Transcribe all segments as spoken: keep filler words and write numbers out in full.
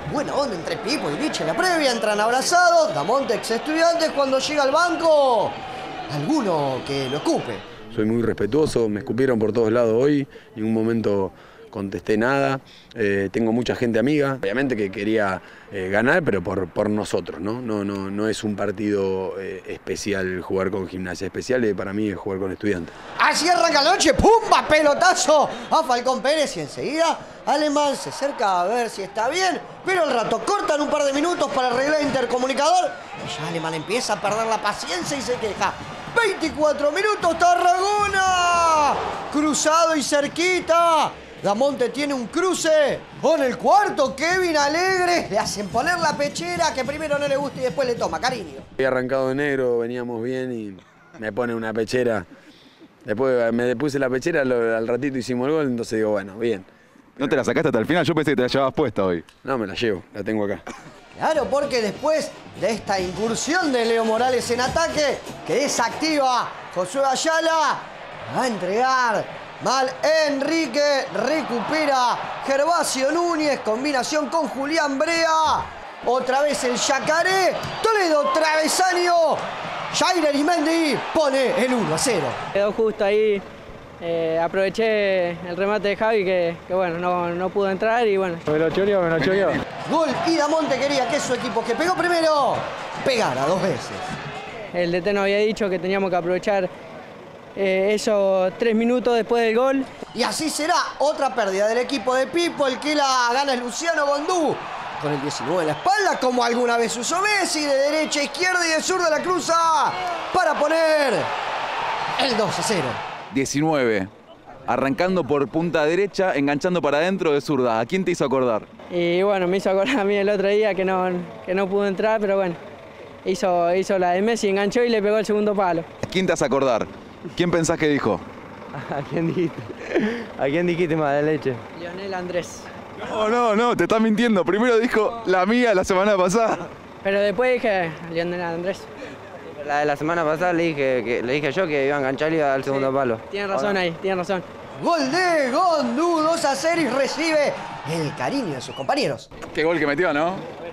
Buena onda entre Pipo y Lich en la previa, entran abrazados. Damonte, ex Estudiantes, cuando llega al banco, alguno que lo escupe. Soy muy respetuoso, me escupieron por todos lados hoy, en ningún momento contesté nada. Eh, tengo mucha gente amiga, obviamente que quería eh, ganar, pero por, por nosotros, ¿no? No, no, no es un partido eh, especial jugar con Gimnasia, especial eh, para mí es jugar con Estudiantes. Así arranca la noche, ¡pumba! Pelotazo a Falcón Pérez y enseguida Alemán se acerca a ver si está bien, pero al rato cortan un par de minutos para arreglar el intercomunicador y ya Alemán empieza a perder la paciencia y se queja. veinticuatro minutos, Tarragona, cruzado y cerquita. Damonte tiene un cruce con el cuarto, Kevin Alegre. Le hacen poner la pechera que primero no le gusta y después le toma cariño. Había arrancado de negro, veníamos bien y me pone una pechera. Después me puse la pechera, lo, al ratito hicimos el gol, entonces digo, bueno, bien. ¿No te la sacaste hasta el final? Yo pensé que te la llevabas puesta hoy. No, me la llevo, la tengo acá. Claro, porque después de esta incursión de Leo Morales en ataque, que desactiva Josué Ayala, va a entregar mal Enrique, recupera Gervasio Núñez, combinación con Julián Brea, otra vez el Yacaré, Toledo travesaño, Jair Arimendi pone el uno a cero. Quedó justo ahí, eh, aproveché el remate de Javi que, que bueno, no, no pudo entrar y bueno. Me lo choreó, me lo choreó. Gol y Damonte quería que su equipo que pegó primero, pegara dos veces. El D T nos había dicho que teníamos que aprovechar Eh, eso tres minutos después del gol. Y así será otra pérdida del equipo de Pipo, el que la gana es Luciano Bondú. Con el diecinueve en la espalda, como alguna vez usó Messi, de derecha a izquierda y de zurda la cruza para poner el dos a cero. diecinueve. Arrancando por punta derecha, enganchando para adentro de zurda. ¿A quién te hizo acordar? Y bueno, me hizo acordar a mí el otro día que no, que no pudo entrar, pero bueno, hizo, hizo la de Messi, enganchó y le pegó el segundo palo. ¿A quién te hace acordar? ¿Quién pensás que dijo? ¿A quién dijiste? ¿A quién dijiste más de leche? Lionel Andrés. No, no, no, te estás mintiendo. Primero dijo la mía la semana pasada. Pero después dije Lionel Andrés. La de la semana pasada le dije, que, le dije yo que iba a enganchar y iba a dar el segundo Sí, palo. Tiene razón ahí, tiene razón. Gol de Gondú, dos a cero y recibe el cariño de sus compañeros. Qué gol que metió, ¿no?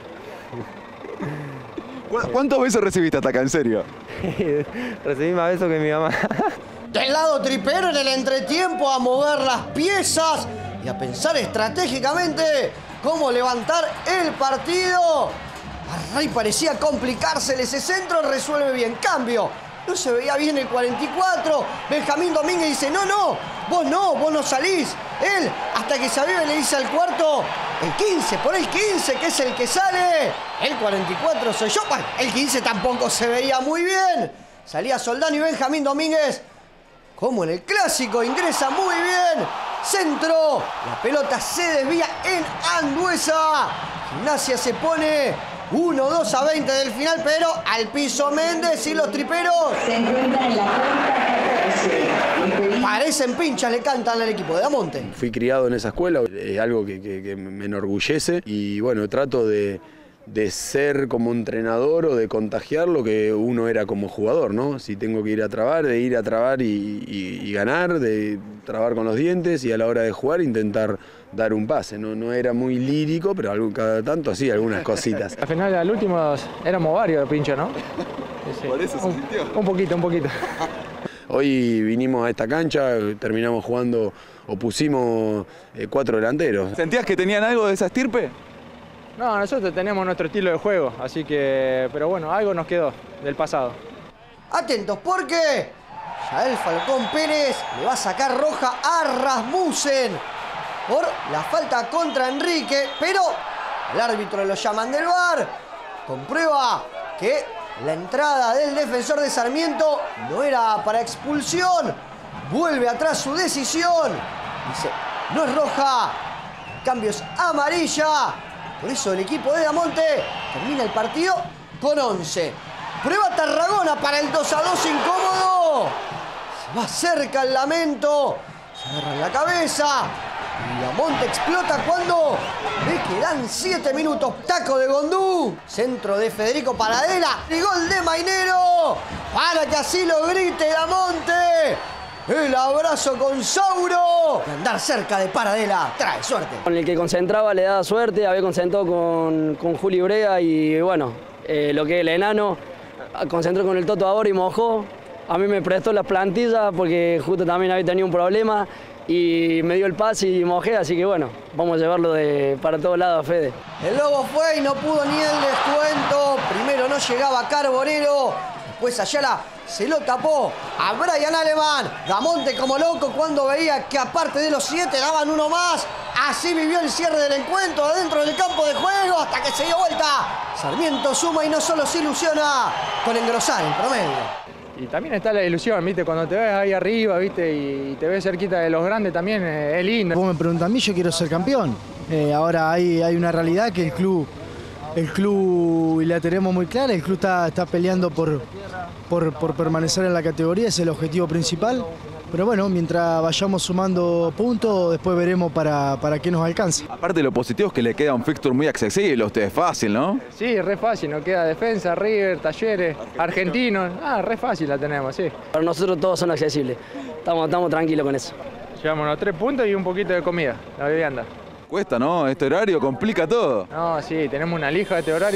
¿Cu- ¿Cuántos besos recibiste hasta acá, en serio? Recibí más besos que mi mamá. Del lado tripero en el entretiempo a mover las piezas y a pensar estratégicamente cómo levantar el partido. A Rey parecía complicársele ese centro, resuelve bien. Cambio, no se veía bien el cuarenta y cuatro. Benjamín Domínguez dice, no, no, vos no, vos no salís. Él, hasta que se aviva y le dice al cuarto, el quince, por el quince, que es el que sale. El cuarenta y cuatro soy yo. Bueno, el quince tampoco se veía muy bien. Salía Soldano y Benjamín Domínguez, como en el clásico, ingresa muy bien. Centro, la pelota se desvía en Anduesa. Gimnasia se pone uno dos a veinte del final, pero al piso Méndez y los triperos Se encuentra en la cuarta. parecen pinchas, le cantan al equipo de Damonte. Fui criado en esa escuela, es algo que, que, que me enorgullece y bueno, trato de, de ser como entrenador o de contagiar lo que uno era como jugador, ¿no? Si tengo que ir a trabar, de ir a trabar y, y, y ganar, de trabar con los dientes y a la hora de jugar intentar dar un pase. No, no era muy lírico, pero algún, cada tanto así algunas cositas. Al final, al último, éramos varios pinchos, ¿no? Sí. Por eso se un, sintió. un poquito, un poquito. Hoy vinimos a esta cancha, terminamos jugando o pusimos eh, cuatro delanteros. ¿Sentías que tenían algo de esa estirpe? No, nosotros tenemos nuestro estilo de juego, así que, pero bueno, algo nos quedó del pasado. Atentos porque Yael Falcón Pérez le va a sacar roja a Rasmussen por la falta contra Enrique, pero el árbitro lo llaman del V A R, comprueba que la entrada del defensor de Sarmiento no era para expulsión, vuelve atrás su decisión, dice no es roja, en cambio es amarilla, por eso el equipo de Damonte termina el partido con once. Prueba Tarragona para el dos a dos incómodo, se va cerca el lamento, se agarra en la cabeza. Y Damonte explota cuando ve que dan siete minutos. Taco de Gondú. Centro de Federico Paradela. Y gol de Mainero. Para que así lo grite Damonte. El abrazo con Sauro. Y andar cerca de Paradela trae suerte. Con el que concentraba le daba suerte, había concentrado con, con Juli Brega y bueno, eh, lo que es el enano, concentró con el Toto ahora y mojó. A mí me prestó las plantillas porque justo también había tenido un problema y me dio el pase y mojé, así que bueno, vamos a llevarlo de, para todos lados, Fede. El Lobo fue y no pudo ni el descuento. Primero no llegaba Carbonero, después Ayala se lo tapó a Brian Alemán. Damonte como loco cuando veía que aparte de los siete daban uno más. Así vivió el cierre del encuentro adentro del campo de juego hasta que se dio vuelta. Sarmiento suma y no solo se ilusiona con engrosar el promedio. Y también está la ilusión, ¿viste? Cuando te ves ahí arriba, ¿viste? Y te ves cerquita de los grandes también, eh, es lindo. Vos me preguntas a mí, yo quiero ser campeón. Eh, ahora hay, hay una realidad que el club, el club, y la tenemos muy clara, el club está, está peleando por, por, por permanecer en la categoría, es el objetivo principal. Pero bueno, mientras vayamos sumando puntos, después veremos para, para qué nos alcanza. Aparte lo positivo es que le queda un fixture muy accesible a ustedes, fácil, ¿no? Sí, re fácil, nos queda Defensa, River, Talleres, Argentinos. Ah, re fácil la tenemos, sí. Para nosotros todos son accesibles, estamos, estamos tranquilos con eso. Llevamos los tres puntos y un poquito de comida, la vivienda. Cuesta, ¿no? Este horario complica todo. No, sí, tenemos una lija de este horario.